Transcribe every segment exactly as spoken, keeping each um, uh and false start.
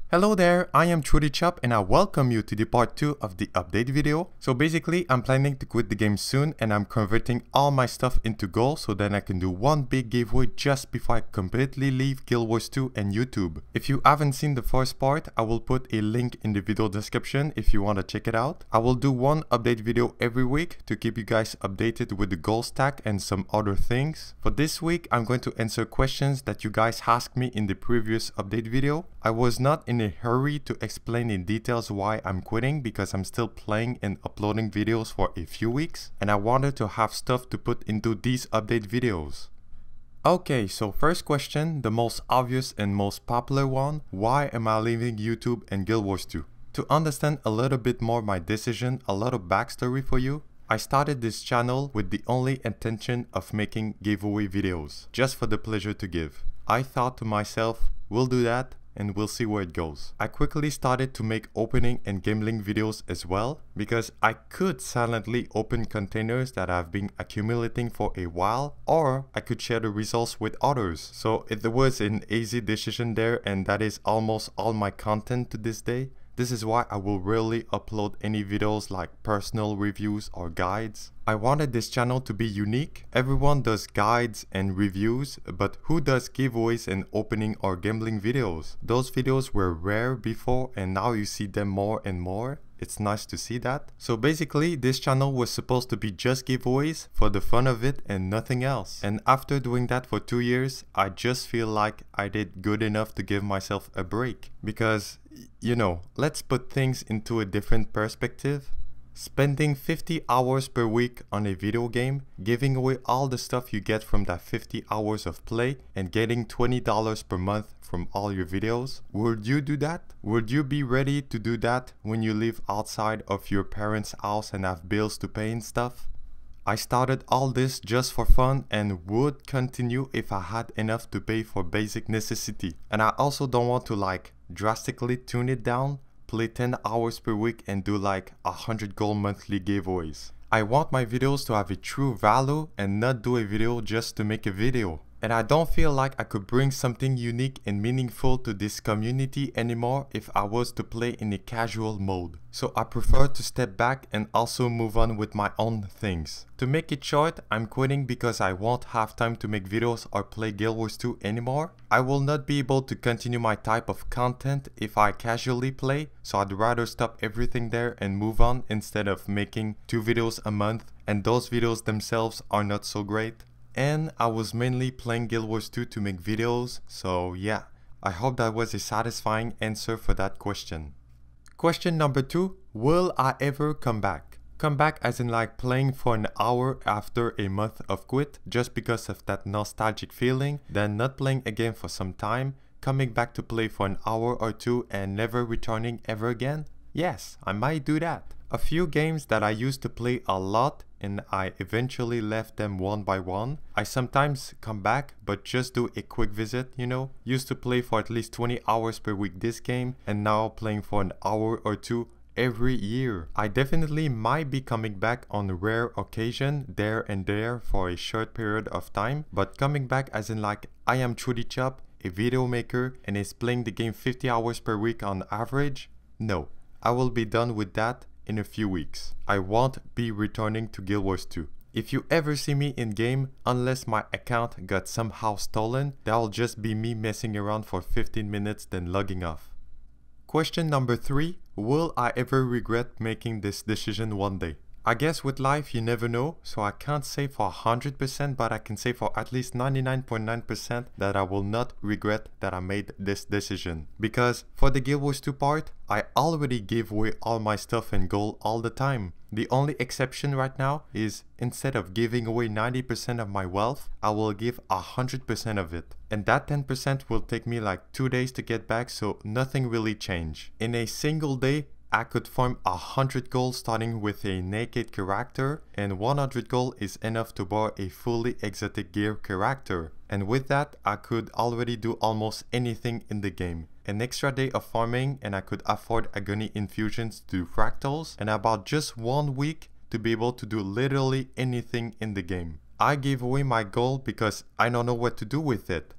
Hello there, I am TrudyChop and I welcome you to the part two of the update video. So basically, I'm planning to quit the game soon and I'm converting all my stuff into gold so then I can do one big giveaway just before I completely leave Guild Wars two and YouTube. If you haven't seen the first part, I will put a link in the video description if you want to check it out. I will do one update video every week to keep you guys updated with the gold stack and some other things. For this week, I'm going to answer questions that you guys asked me in the previous update video. I was not in a hurry to explain in details why I'm quitting because I'm still playing and uploading videos for a few weeks and I wanted to have stuff to put into these update videos. Okay, so first question, the most obvious and most popular one, why am I leaving YouTube and Guild Wars two? To understand a little bit more my decision, a lot of backstory for you. I started this channel with the only intention of making giveaway videos, just for the pleasure to give. I thought to myself, we'll do that and we'll see where it goes. I quickly started to make opening and gambling videos as well because I could silently open containers that I've been accumulating for a while, or I could share the results with others. So it was an easy decision there, and that is almost all my content to this day. This is why I will rarely upload any videos like personal reviews or guides. I wanted this channel to be unique. Everyone does guides and reviews, but who does giveaways and opening or gambling videos? Those videos were rare before and now you see them more and more. It's nice to see that. So basically, this channel was supposed to be just giveaways for the fun of it and nothing else. And after doing that for two years, I just feel like I did good enough to give myself a break. Because, you know, let's put things into a different perspective. Spending fifty hours per week on a video game, giving away all the stuff you get from that fifty hours of play, and getting twenty dollars per month from all your videos. Would you do that? Would you be ready to do that when you live outside of your parents' house and have bills to pay and stuff? I started all this just for fun and would continue if I had enough to pay for basic necessity. And I also don't want to like drastically tune it down, play ten hours per week and do like one hundred gold monthly giveaways. I want my videos to have a true value and not do a video just to make a video. And I don't feel like I could bring something unique and meaningful to this community anymore if I was to play in a casual mode. So I prefer to step back and also move on with my own things. To make it short, I'm quitting because I won't have time to make videos or play Guild Wars two anymore. I will not be able to continue my type of content if I casually play, so I'd rather stop everything there and move on instead of making two videos a month, and those videos themselves are not so great. And I was mainly playing Guild Wars two to make videos, so yeah, I hope that was a satisfying answer for that question. Question number two, will I ever come back? Come back as in like playing for an hour after a month of quit just because of that nostalgic feeling, then not playing again for some time, coming back to play for an hour or two and never returning ever again? Yes, I might do that. A few games that I used to play a lot and I eventually left them one by one. I sometimes come back but just do a quick visit, you know. Used to play for at least twenty hours per week this game and now playing for an hour or two every year. I definitely might be coming back on a rare occasion there and there for a short period of time, but coming back as in like I am TrudyChop, a video maker and is playing the game fifty hours per week on average? No, I will be done with that in a few weeks. I won't be returning to Guild Wars two. If you ever see me in game, unless my account got somehow stolen, that'll just be me messing around for fifteen minutes then logging off. Question number three, will I ever regret making this decision one day? I guess with life you never know, so I can't say for one hundred percent, but I can say for at least ninety-nine point nine percent that I will not regret that I made this decision. Because for the Guild Wars two part, I already gave away all my stuff and gold all the time. The only exception right now is instead of giving away ninety percent of my wealth, I will give one hundred percent of it. And that ten percent will take me like two days to get back, so nothing really changed. In a single day, I could farm one hundred gold starting with a naked character, and one hundred gold is enough to buy a fully exotic gear character. And with that, I could already do almost anything in the game. An extra day of farming and I could afford Agony Infusions to do fractals, and about just one week to be able to do literally anything in the game. I gave away my gold because I don't know what to do with it.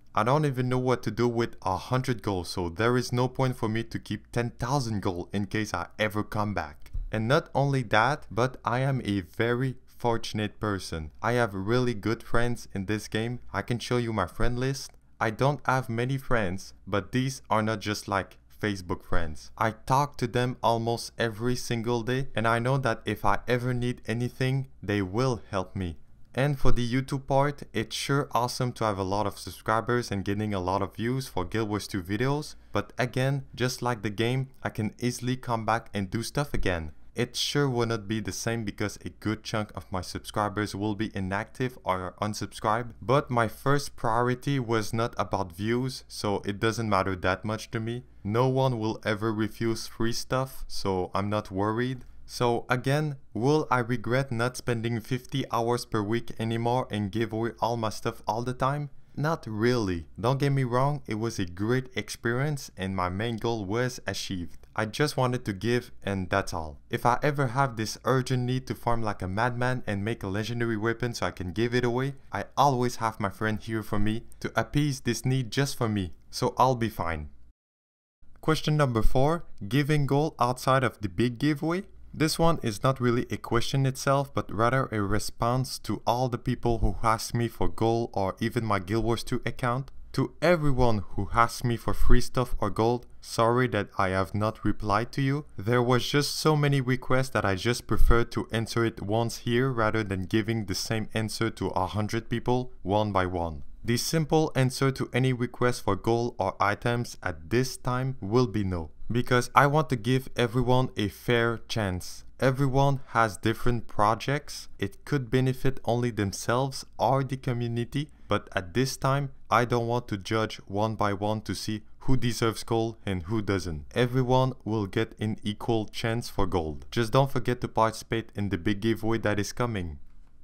I don't even know what to do with one hundred gold, so there is no point for me to keep ten thousand gold in case I ever come back. And not only that, but I am a very fortunate person. I have really good friends in this game. I can show you my friend list. I don't have many friends, but these are not just like Facebook friends. I talk to them almost every single day, and I know that if I ever need anything, they will help me. And for the YouTube part, it's sure awesome to have a lot of subscribers and getting a lot of views for Guild Wars two videos, but again, just like the game, I can easily come back and do stuff again. It sure will not be the same because a good chunk of my subscribers will be inactive or unsubscribed, but my first priority was not about views, so it doesn't matter that much to me. No one will ever refuse free stuff, so I'm not worried. So again, will I regret not spending fifty hours per week anymore and give away all my stuff all the time? Not really. Don't get me wrong, it was a great experience and my main goal was achieved. I just wanted to give and that's all. If I ever have this urgent need to farm like a madman and make a legendary weapon so I can give it away, I always have my friend here for me to appease this need just for me, so I'll be fine. Question number four, giving gold outside of the big giveaway? This one is not really a question itself, but rather a response to all the people who asked me for gold or even my Guild Wars two account. To everyone who asked me for free stuff or gold, sorry that I have not replied to you. There was just so many requests that I just preferred to answer it once here rather than giving the same answer to a hundred people one by one. The simple answer to any request for gold or items at this time will be no, because I want to give everyone a fair chance. Everyone has different projects. It could benefit only themselves or the community, but at this time, I don't want to judge one by one to see who deserves gold and who doesn't. Everyone will get an equal chance for gold. Just don't forget to participate in the big giveaway that is coming.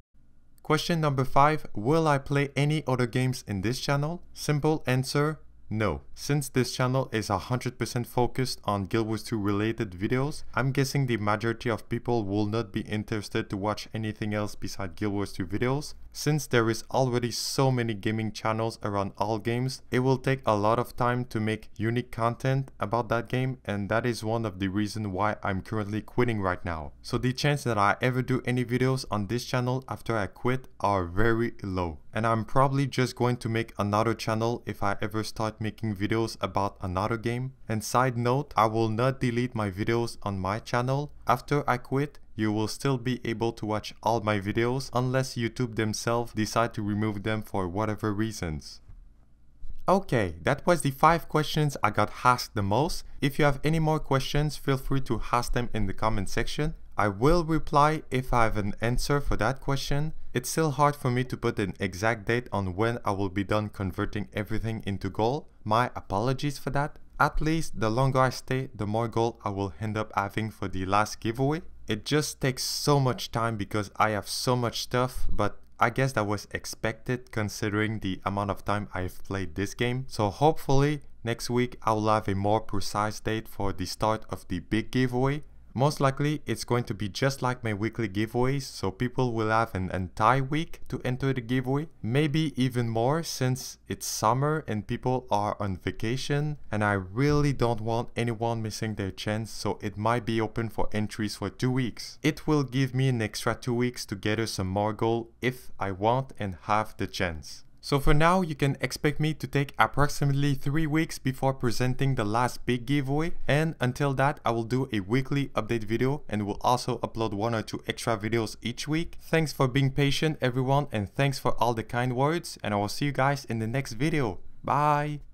Question number five, will I play any other games in this channel? Simple answer, no. Since this channel is one hundred percent focused on Guild Wars two related videos, I'm guessing the majority of people will not be interested to watch anything else besides Guild Wars two videos. Since there is already so many gaming channels around all games, it will take a lot of time to make unique content about that game, and that is one of the reasons why I'm currently quitting right now. So the chance that I ever do any videos on this channel after I quit are very low. And I'm probably just going to make another channel if I ever start making videos about another game. And side note, I will not delete my videos on my channel. After I quit, you will still be able to watch all my videos unless YouTube themselves decide to remove them for whatever reasons. Okay, that was the five questions I got asked the most. If you have any more questions, feel free to ask them in the comment section. I will reply if I have an answer for that question. It's still hard for me to put an exact date on when I will be done converting everything into gold. My apologies for that. At least the longer I stay, the more gold I will end up having for the last giveaway. It just takes so much time because I have so much stuff, but I guess that was expected considering the amount of time I've played this game. So hopefully next week I will have a more precise date for the start of the big giveaway. Most likely it's going to be just like my weekly giveaways, so people will have an entire week to enter the giveaway. Maybe even more since it's summer and people are on vacation, and I really don't want anyone missing their chance, so it might be open for entries for two weeks. It will give me an extra two weeks to gather some more gold if I want and have the chance. So for now, you can expect me to take approximately three weeks before presenting the last big giveaway, and until that I will do a weekly update video and will also upload one or two extra videos each week. Thanks for being patient everyone, and thanks for all the kind words, and I will see you guys in the next video. Bye!